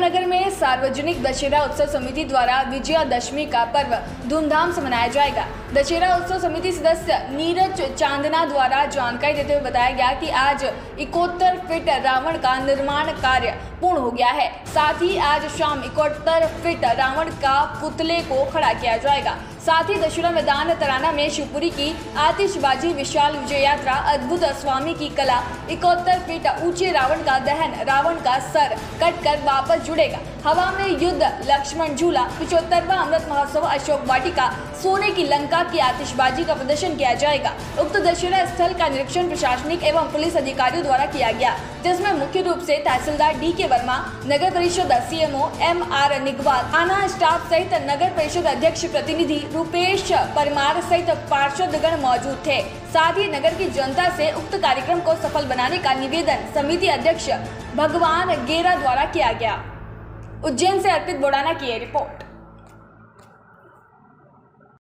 नगर में सार्वजनिक दशहरा उत्सव समिति द्वारा विजयादशमी का पर्व धूमधाम से मनाया जाएगा। दशहरा उत्सव समिति सदस्य नीरज चांदना द्वारा जानकारी देते हुए बताया गया कि आज 71 फीट रावण का निर्माण कार्य पूर्ण हो गया है। साथ ही आज शाम 71 फीट रावण का पुतले को खड़ा किया जाएगा। साथ ही दशहरा मैदान तराना में शिवपुरी की आतिशबाजी, विशाल विजय यात्रा, अद्भुत स्वामी की कला, 71 फीट ऊंचे रावण का दहन, रावण का सर कटकर वापस जुड़ेगा। हवा में युद्ध, लक्ष्मण झूला, 75वां अमृत महोत्सव, अशोक वाटिका, सोने की लंका की आतिशबाजी का प्रदर्शन किया जाएगा। उक्त दशहरा स्थल का निरीक्षण प्रशासनिक एवं पुलिस अधिकारियों द्वारा किया गया, जिसमें मुख्य रूप से तहसीलदार DK वर्मा, नगर परिषद CMO MR निगवाल, थाना स्टाफ सहित नगर परिषद अध्यक्ष प्रतिनिधि रूपेश परमार सहित पार्षदगण मौजूद थे। साथ ही नगर की जनता से उक्त कार्यक्रम को सफल बनाने का निवेदन समिति अध्यक्ष भगवान गेरा द्वारा किया गया। उज्जैन से अर्पित बोड़ाना की रिपोर्ट।